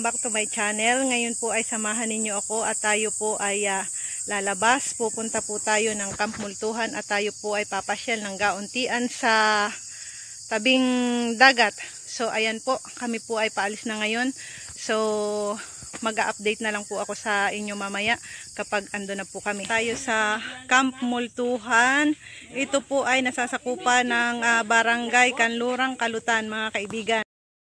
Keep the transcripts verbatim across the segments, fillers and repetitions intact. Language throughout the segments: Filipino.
back to my channel. Ngayon po ay samahan ninyo ako at tayo po ay uh, lalabas. Pupunta po tayo ng Camp Multuhan at tayo po ay papasyal ng gauntian sa tabing dagat. So ayan po, kami po ay paalis na ngayon. So mag-update na lang po ako sa inyo mamaya kapag ando na po kami. Tayo sa Camp Multuhan. Ito po ay nasasakupan ng uh, Barangay Kanlurang, Kalutan, mga kaibigan.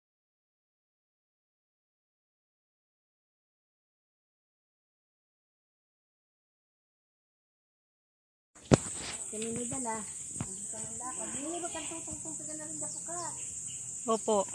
Opo.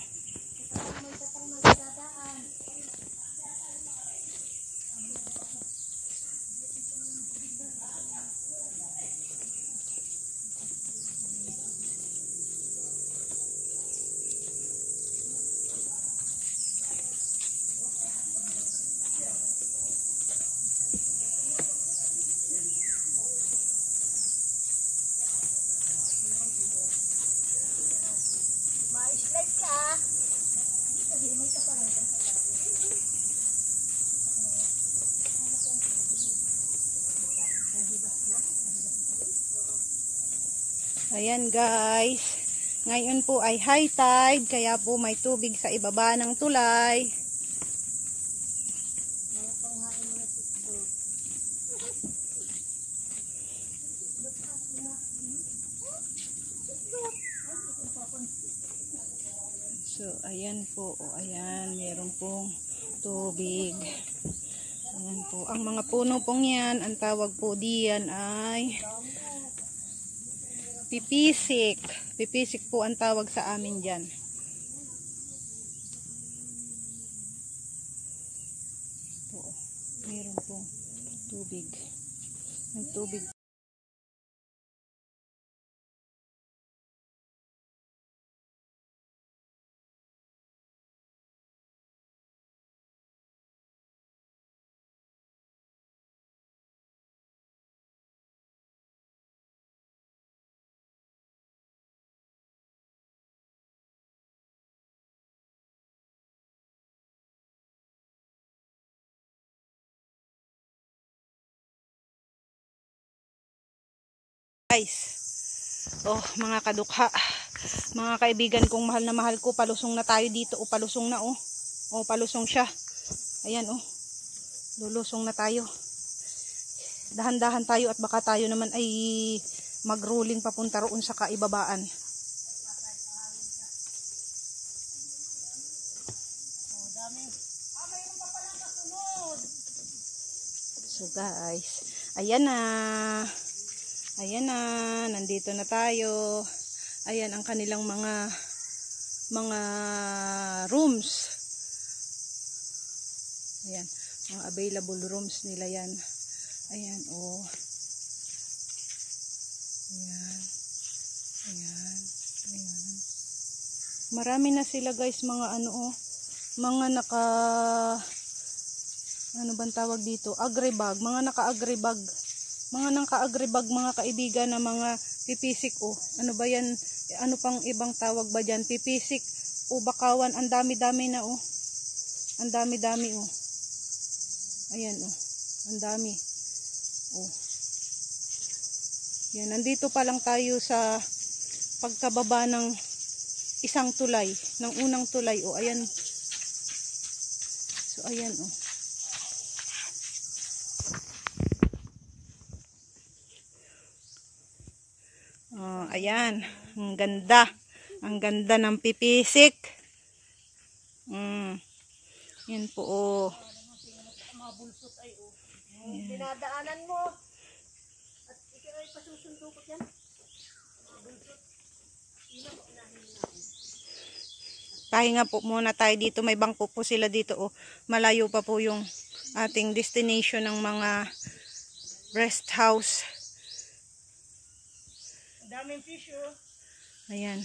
Ayan guys, ngayon po ay high tide, kaya po may tubig sa ibaba ng tulay. So ayan po, o ayan, meron pong tubig. Ayan po, ang mga puno pong yan, ang tawag po diyan ay pipisik. Pipisik po ang tawag sa amin dyan. Ito, meron pong tubig. Ang tubig. Guys, oh mga kadukha, mga kaibigan kong mahal na mahal ko, palusong na tayo dito, o palusong na oh, oh palusong siya, ayan oh, lulusong na tayo, dahan-dahan tayo at baka tayo naman ay mag-rolling papunta roon sa kaibabaan. So guys, ayan na. Ayan na, nandito na tayo. Ayan ang kanilang mga mga rooms. Ayan, mga available rooms nila yan. Ayan, oh. Ayan. Ayan. Ayan. Marami na sila guys, mga ano oh. Mga naka ano bang tawag dito? Agribag, mga naka-agribag. Mga nang ka-agribag, mga kaibigan, na mga pipisik oh. Ano ba yan? Ano pang ibang tawag ba dyan? Pipisik o bakawan. Ang dami-dami na oh. Ang dami-dami oh. Ayan oh. Ang dami. Oh. Yan, nandito pa lang tayo sa pagkababa ng isang tulay, ng unang tulay oh. Ayan. So ayan oh. Oh, ayan, ang ganda. Ang ganda ng pipisik. Mm. Yan po oh. Ayan. Dinadaanan mo. At ikaw ay pasusundo ko yan. Pahinga po muna tayo dito. May bangko po sila dito oh. Malayo pa po yung ating destination ng mga rest house. Daming fish oh. Ayan.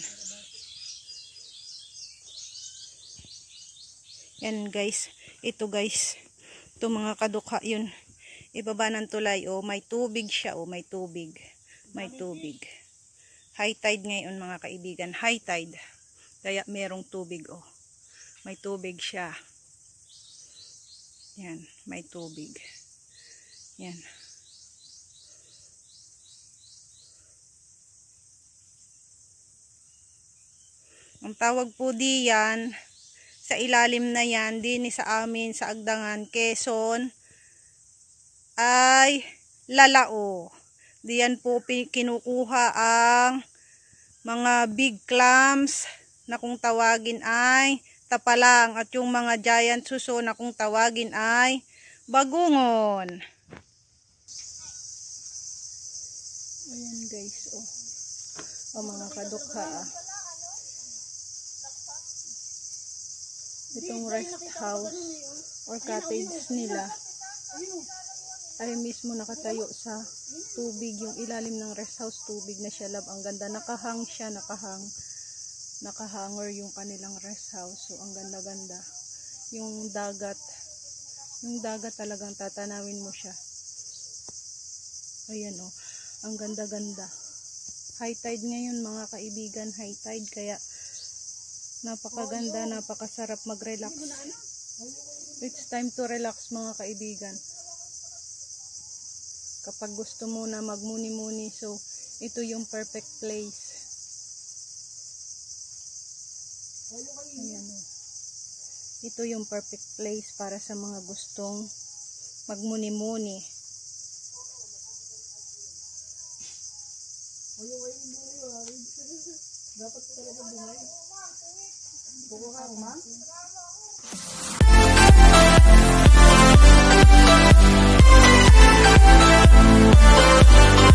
Yan guys. Ito guys. Ito mga kadukha yun. Ibaba ng tulay oh. May tubig siya oh. May tubig. May tubig. High tide ngayon mga kaibigan. High tide. Kaya merong tubig oh. May tubig siya. Yan, may tubig. Yan. Ang tawag po diyan, sa ilalim na yan, din sa amin, sa Agdangan, Quezon, ay lalao. Diyan po kinukuha ang mga big clams na kung tawagin ay tapalang, at yung mga giant suso na kung tawagin ay bagungon. Ayan guys, oh. O mga kadukha, ah. Itong rest house or cottage nila ay mismo nakatayo sa tubig. Yung ilalim ng rest house, tubig na siya, lab. Ang ganda, nakahang siya, nakahang nakahanger yung kanilang rest house. So ang ganda ganda yung dagat, yung dagat talagang tatanawin mo siya. Ayan o, oh, ang ganda ganda. High tide ngayon mga kaibigan, high tide, kaya napakaganda, napakasarap mag-relax. It's time to relax mga kaibigan. Kapag gusto mo na magmuni-muni, so ito yung perfect place. Ayan, oh. Ito yung perfect place para sa mga gustong magmuni-muni. Dapat talaga buhay. Buko ka, ma?